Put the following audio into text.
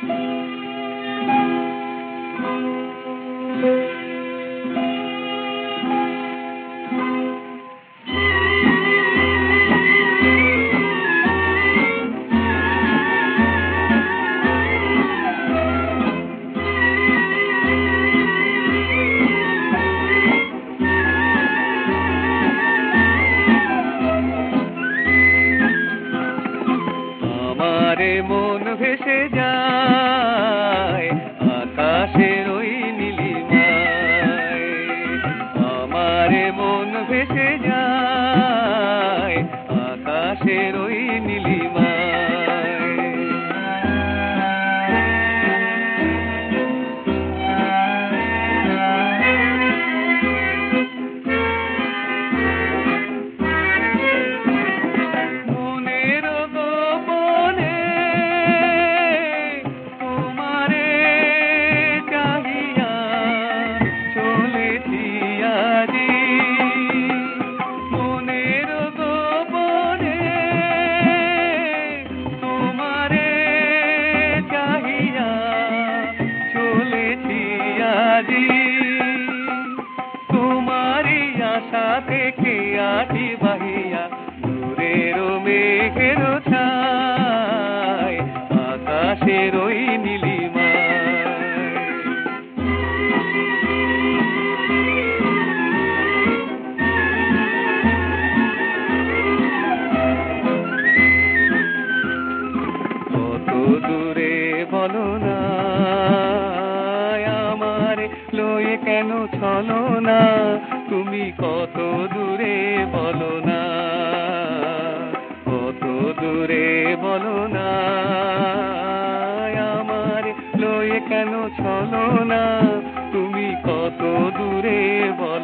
মন ভেসে যায় আকাশের ওই নীলিমায়, আমারে মন ভেসে যায় আকাশের ওই নীলিমায়। তোমারি আশা থেকে আছি বাহিয়া দূরের মেঘের ছায় আকাশের ওই নীলিমায়। কত দূরে বলো না লয়ে কেন চলো না, তুমি কত দূরে বলো না, কত দূরে বলো না, আমার লয়ে কেন চলো না, তুমি কত দূরে বলো।